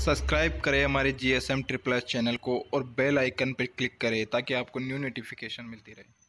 Subscribe करें हमारे GSM triple S channel को और बेल आइकन पर क्लिक करें ताकि आपको न्यू नोटिफिकेशन मिलती रहे।